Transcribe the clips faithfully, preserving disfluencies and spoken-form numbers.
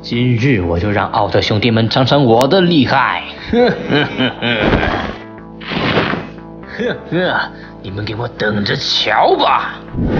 今日我就让奥特兄弟们尝尝我的厉害！呵呵呵呵，呵呵，你们给我等着瞧吧！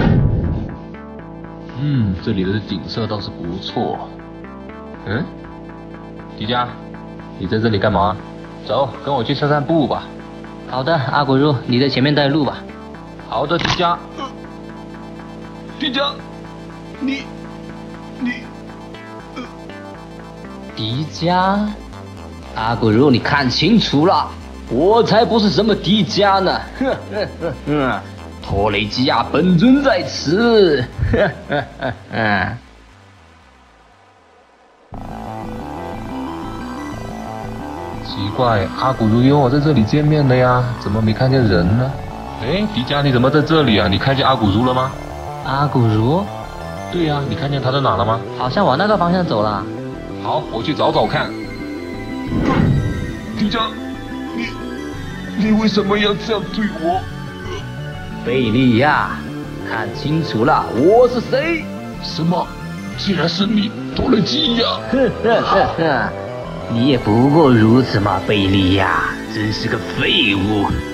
嗯，这里的景色倒是不错。嗯，迪迦，你在这里干嘛？走，跟我去散散步吧。 好的，阿古如，你在前面带路吧。 好的，迪迦。 呃、迪迦，你，你，呃， 迪迦，阿古如，你看清楚了，我才不是什么迪迦呢！呵呵呵呵，托雷基亚本尊在此！呵呵呵呵。 奇怪，阿古如约我在这里见面的呀，怎么没看见人呢？哎，迪迦，你怎么在这里啊？你看见阿古如了吗？ 阿古如？ 对呀、啊，你看见他在哪了吗？ 好像往那个方向走了。 好，我去找找看。 迪迦，你你为什么要这样对我？ 贝利亚，看清楚了，我是谁？ 什么？竟然是你，托雷基亚！ 呵呵呵呵，你也不过如此嘛，贝利亚，真是个废物。